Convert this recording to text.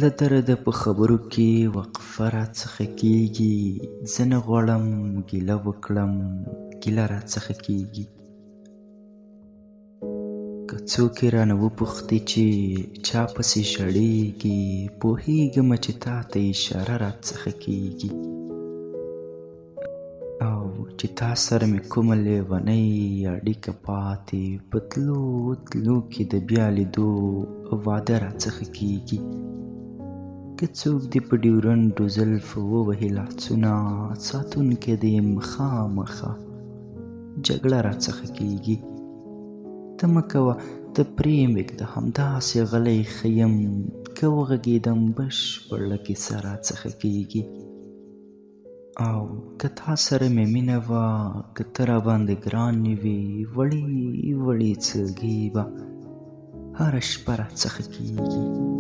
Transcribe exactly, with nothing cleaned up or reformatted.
له درده په خبرو کې وقفه راڅخه کېږي. زه نه غواړم ګیله وکړم، ګیله راڅخه کېږي. که څوک یې رانه وپوښتي چې چا پسې ژړېږي، پوهېږمه چې تا ته اشاره راڅخه کېږي. او چې تا سره مې کومه لیونۍ اړیکه پاتې، په تلو تلو کې د بیا لیدو واده راڅخه کېږي. که څوک دې په ډیورنډو زلفو ووهي لاسونه، ساتونکی دې مخامخه جګړه راڅخه کېږي. ته مه کوه ته پرېمږده همداسې غلی ښه یم، که وغږېدم بشپړه کیسه راڅخه کېږي. او که تا سره مې مینه وه، که ته راباندې ګرانې وې، وړې وړې څلګۍ به هره شپه راڅخه کېږي.